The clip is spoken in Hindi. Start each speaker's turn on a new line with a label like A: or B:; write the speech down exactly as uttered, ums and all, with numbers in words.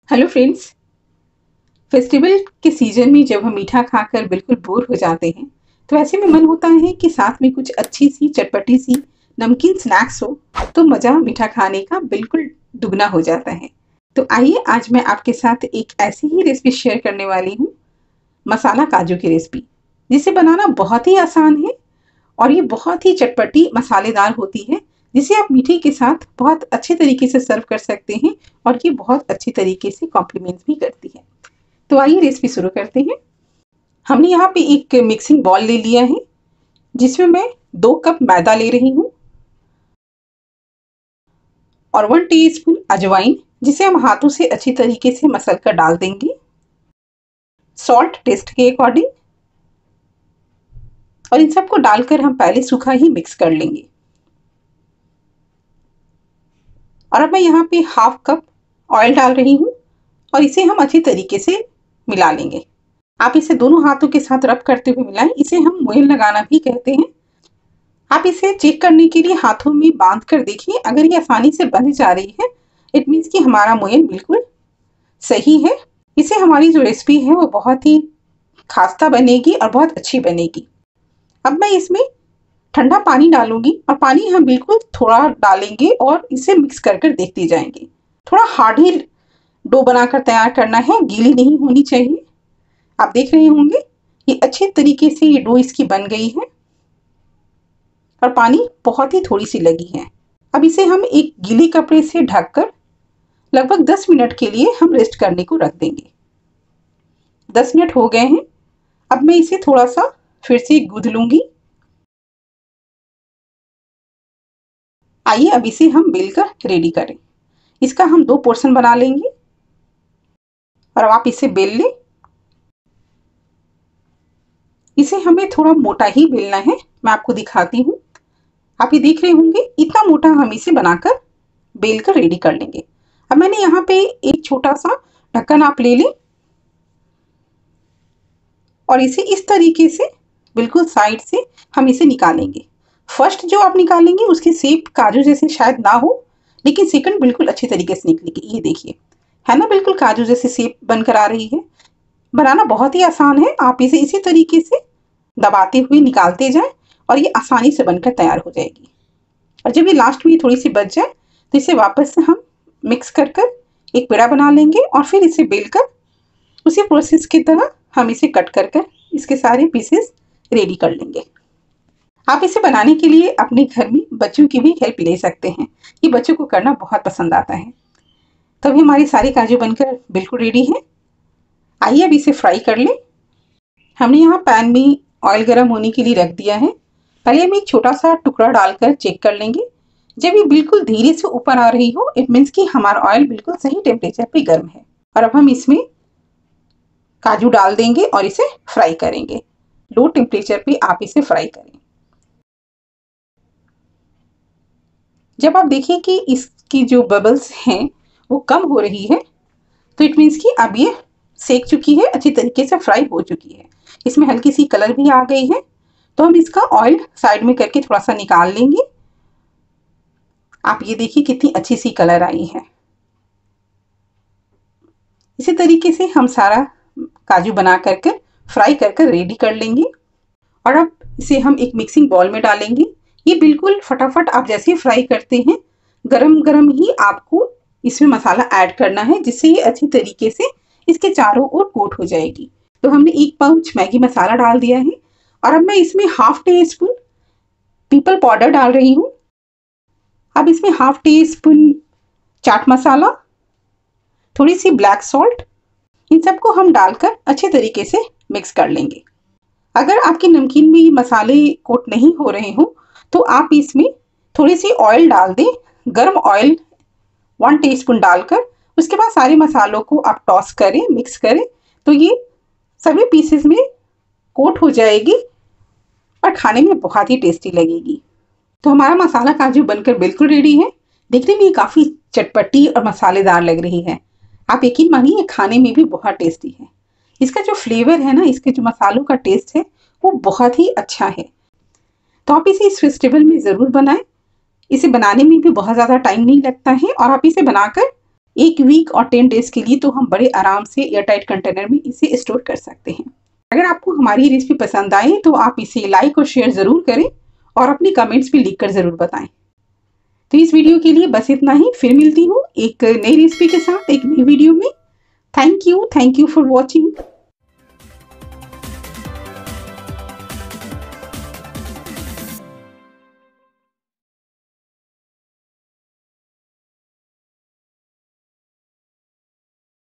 A: Hello friends. फेस्टिवल के सीजन में जब हम मीठा खाकर बिल्कुल बोर हो जाते हैं तो ऐसे में मन होता है कि साथ में कुछ अच्छी सी चटपटी सी नमकीन स्नैक्स हो तो मज़ा मीठा खाने का बिल्कुल दुगना हो जाता है। तो आइए आज मैं आपके साथ एक ऐसी ही रेसिपी शेयर करने वाली हूँ, मसाला काजू की रेसिपी, जिसे बनाना बहुत ही आसान है और ये बहुत ही चटपटी मसालेदार होती है, जिसे आप मीठे के साथ बहुत अच्छे तरीके से सर्व कर सकते हैं और ये बहुत अच्छी तरीके से कॉम्प्लीमेंट भी करती है। तो आइए रेसिपी शुरू करते हैं। हमने यहाँ पे एक मिक्सिंग बॉल ले लिया है जिसमें मैं दो कप मैदा ले रही हूँ और वन टीस्पून अजवाइन, जिसे हम हाथों से अच्छी तरीके से मसल कर डाल देंगे। सॉल्ट टेस्ट के अकॉर्डिंग, और इन सबको डालकर हम पहले सूखा ही मिक्स कर लेंगे। और अब मैं यहाँ पे हाफ कप ऑयल डाल रही हूँ और इसे हम अच्छी तरीके से मिला लेंगे। आप इसे दोनों हाथों के साथ रब करते हुए मिलाएं, इसे हम मोयन लगाना भी कहते हैं। आप इसे चेक करने के लिए हाथों में बांध कर देखिए, अगर ये आसानी से बंध जा रही है इट मीन्स कि हमारा मोयन बिल्कुल सही है। इससे हमारी जो रेसिपी है वो बहुत ही खास्ता बनेगी और बहुत अच्छी बनेगी। अब मैं इसमें ठंडा पानी डालूंगी और पानी हम बिल्कुल थोड़ा डालेंगे और इसे मिक्स कर कर देखते जाएंगे। थोड़ा हार्ड ही डो बनाकर तैयार करना है, गीली नहीं होनी चाहिए। आप देख रहे होंगे ये अच्छे तरीके से ये डो इसकी बन गई है और पानी बहुत ही थोड़ी सी लगी है। अब इसे हम एक गीले कपड़े से ढककर लगभग दस मिनट के लिए हम रेस्ट करने को रख देंगे। दस मिनट हो गए हैं। अब मैं इसे थोड़ा सा फिर से गूंथ लूंगी। आइए अब इसे हम बेलकर रेडी करें। इसका हम दो पोर्शन बना लेंगे और अब आप इसे बेल लें। इसे हमें थोड़ा मोटा ही बेलना है, मैं आपको दिखाती हूँ। आप ये देख रहे होंगे इतना मोटा हम इसे बनाकर बेल कर रेडी कर लेंगे। अब मैंने यहाँ पे एक छोटा सा ढक्कन आप ले लें और इसे इस तरीके से बिल्कुल साइड से हम इसे निकालेंगे। फर्स्ट जो आप निकालेंगे उसकी शेप काजू जैसे शायद ना हो, लेकिन सेकंड बिल्कुल अच्छी तरीके से निकलेगी। ये देखिए, है ना, बिल्कुल काजू जैसी शेप बनकर आ रही है। बनाना बहुत ही आसान है, आप इसे इसी तरीके से दबाते हुए निकालते जाएं और ये आसानी से बनकर तैयार हो जाएगी। और जब ये लास्ट में ये थोड़ी सी बच जाए तो इसे वापस से हम मिक्स कर कर एक पेड़ा बना लेंगे और फिर इसे बेलकर उसी प्रोसेस की तरह हम इसे कट कर कर इसके सारे पीसेस रेडी कर लेंगे। आप इसे बनाने के लिए अपने घर में बच्चों की भी हेल्प ले सकते हैं, ये बच्चों को करना बहुत पसंद आता है। तभी हमारी सारी काजू बनकर बिल्कुल रेडी है। आइए अब इसे फ्राई कर लें। हमने यहाँ पैन में ऑयल गर्म होने के लिए रख दिया है। पहले हम एक छोटा सा टुकड़ा डालकर चेक कर लेंगे। जब ये बिल्कुल धीरे से ऊपर आ रही हो इट मीन्स कि हमारा ऑयल बिल्कुल सही टेम्परेचर पे गर्म है। और अब हम इसमें काजू डाल देंगे और इसे फ्राई करेंगे। लो टेम्परेचर पे आप इसे फ्राई करें। जब आप देखिए कि इसकी जो बबल्स हैं वो कम हो रही है तो इट मीन्स कि अब ये सेक चुकी है, अच्छी तरीके से फ्राई हो चुकी है। इसमें हल्की सी कलर भी आ गई है, तो हम इसका ऑयल साइड में करके थोड़ा सा निकाल लेंगे। आप ये देखिए कितनी अच्छी सी कलर आई है। इसी तरीके से हम सारा काजू बना कर कर फ्राई कर कर रेडी कर लेंगे और अब इसे हम एक मिक्सिंग बाउल में डालेंगे। ये बिल्कुल फटाफट आप जैसे ही फ्राई करते हैं गरम गरम ही आपको इसमें मसाला ऐड करना है, जिससे ये अच्छी तरीके से इसके चारों ओर कोट हो जाएगी। तो हमने एक पाउच मैगी मसाला डाल दिया है और अब मैं इसमें हाफ टी स्पून पीपल पाउडर डाल रही हूँ। अब इसमें half teaspoon chaat masala, थोड़ी सी ब्लैक सॉल्ट, इन सबको हम डालकर अच्छे तरीके से मिक्स कर लेंगे। अगर आपके नमकीन में ये मसाले कोट नहीं हो रहे हो तो आप इसमें थोड़ी सी ऑयल डाल दें, गर्म ऑयल वन टीस्पून डालकर उसके बाद सारे मसालों को आप टॉस करें, मिक्स करें, तो ये सभी पीसेस में कोट हो जाएगी और खाने में बहुत ही टेस्टी लगेगी। तो हमारा मसाला काजू बनकर बिल्कुल रेडी है। देखने में ये काफ़ी चटपटी और मसालेदार लग रही है। आप यकीन मानिए ये खाने में भी बहुत टेस्टी है। इसका जो फ्लेवर है ना, इसके जो मसालों का टेस्ट है वो बहुत ही अच्छा है। तो आप इसे इस फेस्टिवल में ज़रूर बनाएं। इसे बनाने में भी बहुत ज़्यादा टाइम नहीं लगता है और आप इसे बनाकर एक वीक और टेन डेज के लिए तो हम बड़े आराम से एयरटाइट कंटेनर में इसे स्टोर कर सकते हैं। अगर आपको हमारी रेसिपी पसंद आए तो आप इसे लाइक और शेयर ज़रूर करें और अपने कमेंट्स भी लिख कर ज़रूर बताएं। तो इस वीडियो के लिए बस इतना ही, फिर मिलती हूँ एक नई रेसिपी के साथ एक नई वीडियो में। Thank you thank you for watching.